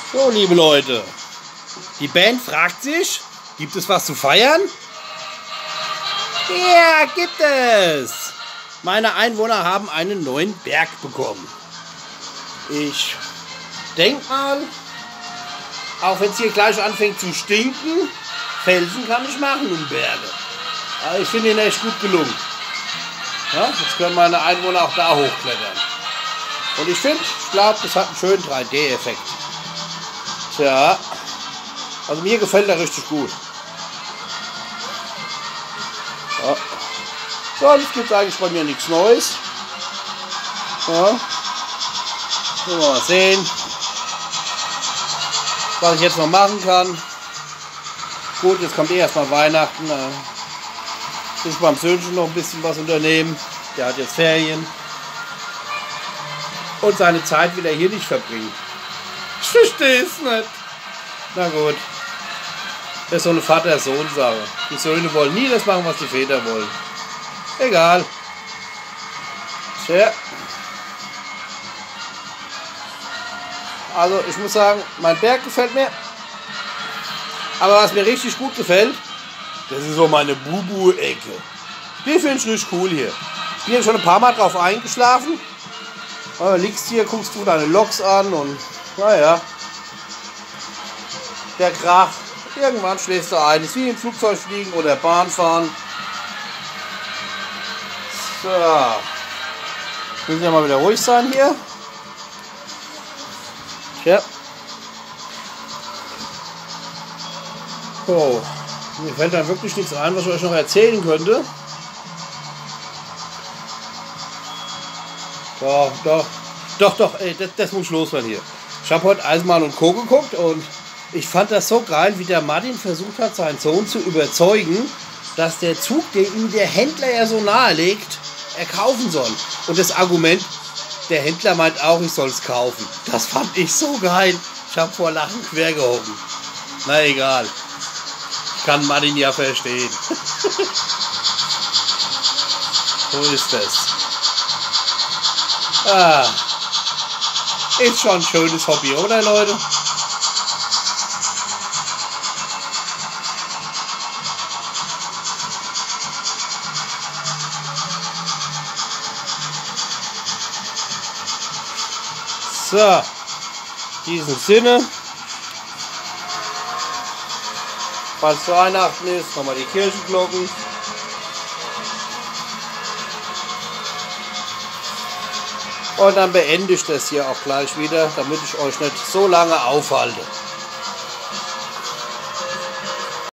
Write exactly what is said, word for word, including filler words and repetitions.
So, liebe Leute, die Band fragt sich, gibt es was zu feiern? Ja, gibt es! Meine Einwohner haben einen neuen Berg bekommen. Ich denke mal, auch wenn es hier gleich anfängt zu stinken, Felsen kann ich machen und Berge. Aber ich finde ihn echt gut gelungen. Ja, jetzt können meine Einwohner auch da hochklettern. Und ich finde, ich glaube, das hat einen schönen drei D-Effekt. Tja, also mir gefällt er richtig gut. Ja. Sonst gibt es eigentlich bei mir nichts Neues. Ja. Mal sehen, was ich jetzt noch machen kann. Gut, jetzt kommt eh erstmal Weihnachten. Ich muss beim Söhnchen noch ein bisschen was unternehmen. Der hat jetzt Ferien. Und seine Zeit will er hier nicht verbringen. Ich verstehe es nicht. Na gut. Das ist so eine Vater-Sohn-Sache. Die Söhne wollen nie das machen, was die Väter wollen. Egal. Tja. Also ich muss sagen, mein Berg gefällt mir. Aber was mir richtig gut gefällt, das ist so meine Bubu-Ecke. Die finde ich richtig cool hier. Ich bin hier schon ein paar Mal drauf eingeschlafen. Du liegst hier, guckst du deine Loks an und naja, der Krach. Irgendwann schläfst du ein. Ist wie im Flugzeug fliegen oder Bahn fahren. So. Müssen wir mal wieder ruhig sein hier. Tja. So. Mir fällt dann wirklich nichts ein, was ich euch noch erzählen könnte. Doch, doch, doch, doch, ey, das, das muss los sein hier. Ich habe heute Eisenbahn und Co. geguckt und ich fand das so geil, wie der Martin versucht hat, seinen Sohn zu überzeugen, dass der Zug, den ihm der Händler ja so nahelegt, er kaufen soll. Und das Argument, der Händler meint auch, ich soll es kaufen. Das fand ich so geil. Ich habe vor Lachen quer gehoben. Na egal. Ich kann Martin ja verstehen. So ist das. Ah. Ist schon ein schönes Hobby, oder Leute? So, in diesem Sinne, falls Weihnachten ist, nochmal die Kirchenglocken. Und dann beende ich das hier auch gleich wieder, damit ich euch nicht so lange aufhalte.